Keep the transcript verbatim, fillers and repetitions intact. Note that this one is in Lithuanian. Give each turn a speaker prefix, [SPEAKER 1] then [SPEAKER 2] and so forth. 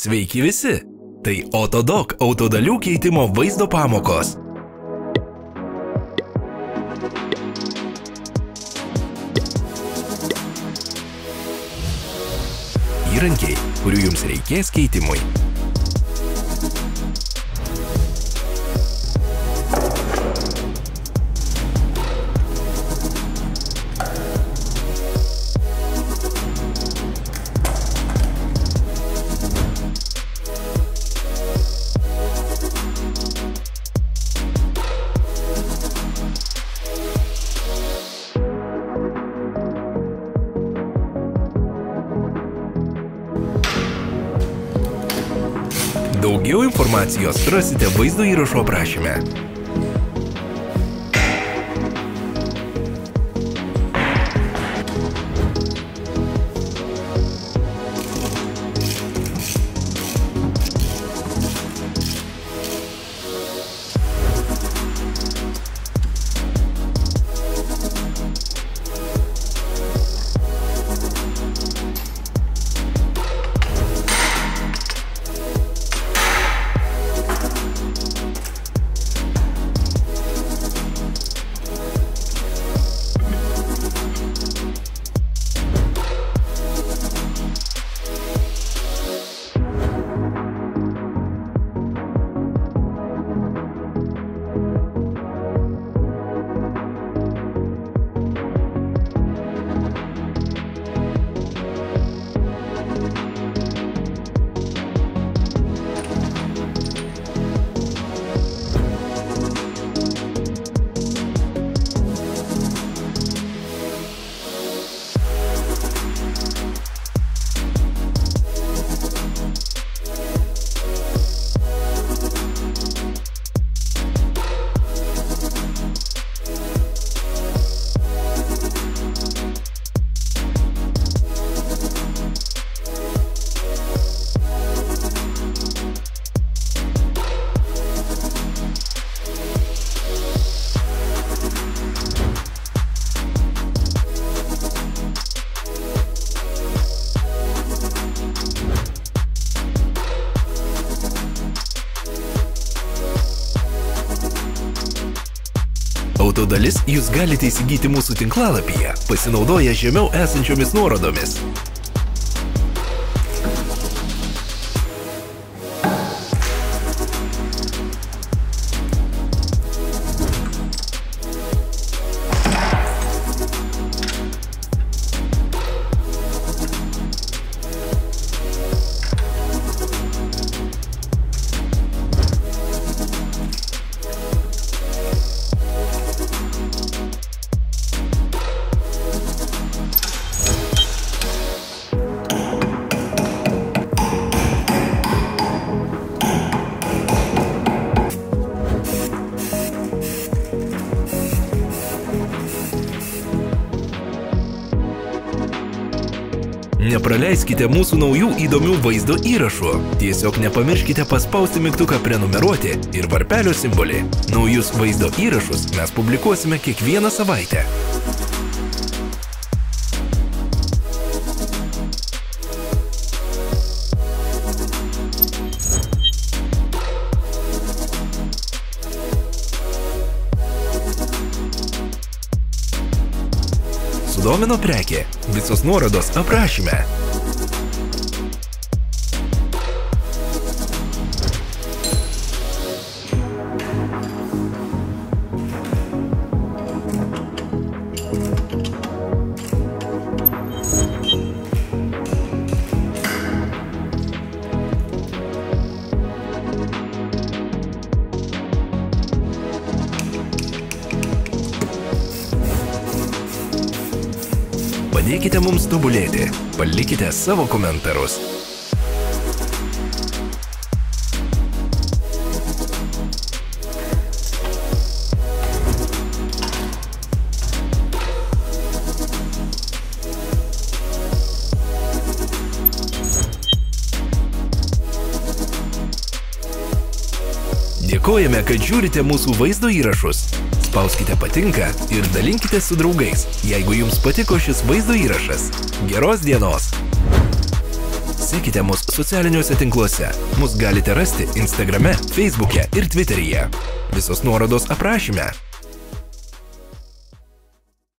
[SPEAKER 1] Sveiki visi! Tai Autodoc autodalių keitimo vaizdo pamokos. Įrankiai, kurių jums reikės keitimui. Daugiau informacijos rasite vaizdo įrašo aprašyme. Autodalis jūs galite įsigyti mūsų tinklalapyje, pasinaudoję žemiau esančiomis nuorodomis. Nepraleiskite mūsų naujų įdomių vaizdo įrašų. Tiesiog nepamirškite paspausti mygtuką prenumeruoti ir varpelio simbolį. Naujus vaizdo įrašus mes publikuosime kiekvieną savaitę. Sudomino prekė. Visos nuorodos aprašyme. Padėkite mums tobulėti, palikite savo komentarus. Dėkojame, kad žiūrite mūsų vaizdo įrašus. Spauskite patinka ir dalinkite su draugais, jeigu jums patiko šis vaizdo įrašas. Geros dienos! sekite mus socialiniuose tinkluose. Mus galite rasti Instagrame, Facebook'e ir Twitter'yje. Visos nuorodos aprašyme.